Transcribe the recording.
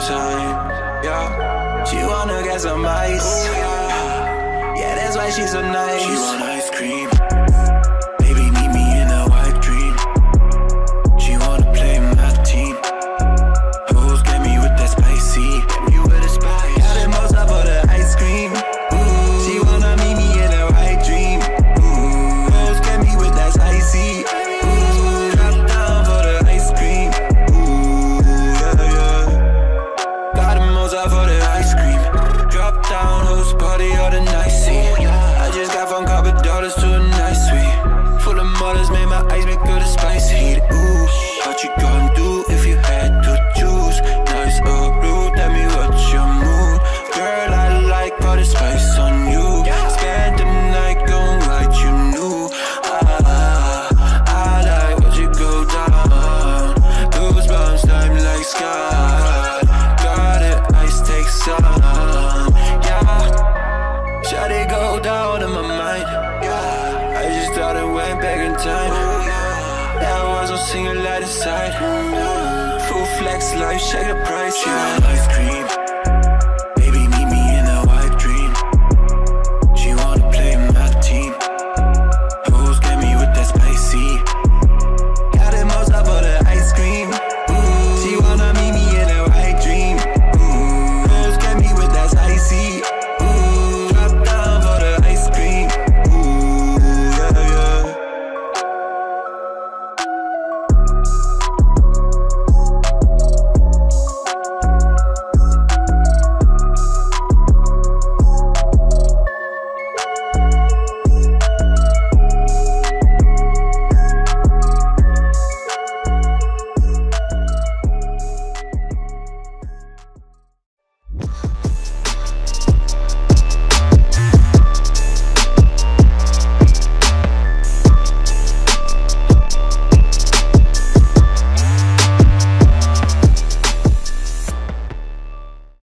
time, yeah. She wanna get some ice, yeah, that's why she's so nice. She want ice cream, baby meet me in a white dream. She wanna play my team, hoes get me with that spicy, get me with the spice. Got the most up for the ice cream. She wanna meet me in a white dream. Hoes get me with that spicy. Drop down for the ice cream. Yeah, yeah. Got the most up for the ice cream. Drop down, host party all the night. See, I just got from couple dollars to a nice suite. Full of mothers, made my ice make good the spice heat. Ooh, what you gonna do if you had to choose? Nice or blue, tell me what's your mood. Girl, I like all the spice on you. Spend the night going right, you knew. I like what you go down. Goosebumps, time like sky. Got it, ice takes some. Yeah, shot it go down in my mind. Yeah, I just thought it went back in time. That was on single light aside. Full flex life, shake the price. She want ice cream.